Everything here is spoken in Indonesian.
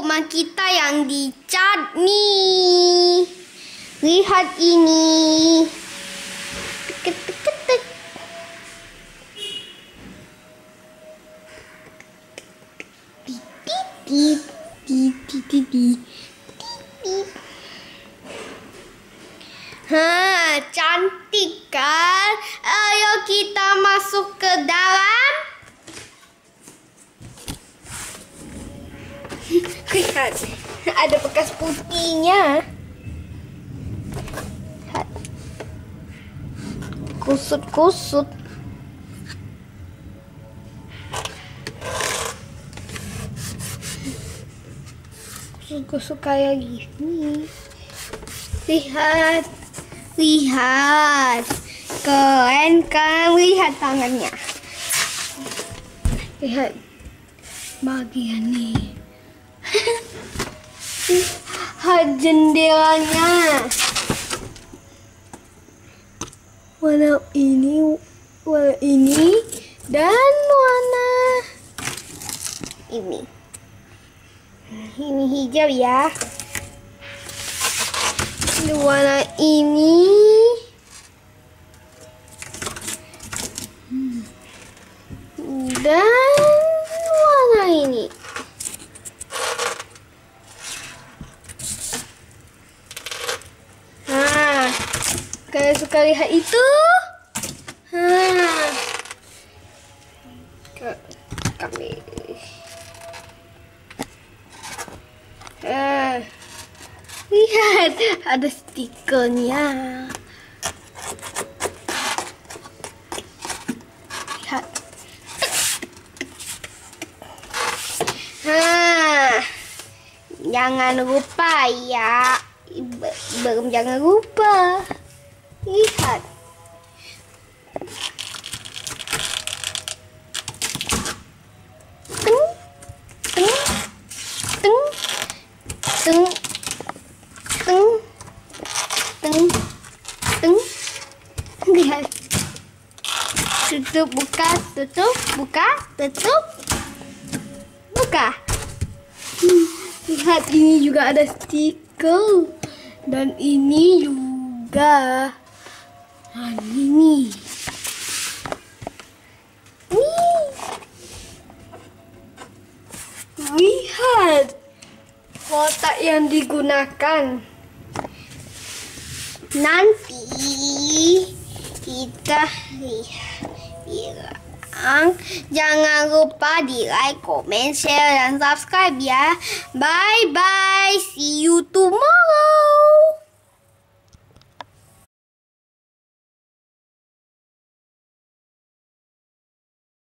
rumah kita yang dicat nih. Lihat ini. Tek, tek, tek, tek. Cantik kan? Ayo kita masuk ke dalam. Lihat, ada bekas putihnya. Kusut-kusut. Kusut-kusut kayak gini. Lihat. Lihat. Keren kan? Lihat tangannya. Lihat bagian nih. Lihat jendelanya. Warna ini, dan warna ini. Ini hijau ya. Warna ini. Dan warna ini. Kalian suka lihat itu? Kami. Lihat, ada stikernya. Lihat. Jangan lupa ya. Belum jangan lupa. Lihat. Teng, teng, teng, teng, teng, teng, teng. Lihat. Tutup, buka, tutup, buka, tutup, buka. Lihat, ini juga ada stiker. Dan ini juga. Nah, ini. Lihat kotak yang digunakan. Nanti kita bilang jangan lupa di like, comment, share, dan subscribe ya. Bye bye, see you tomorrow.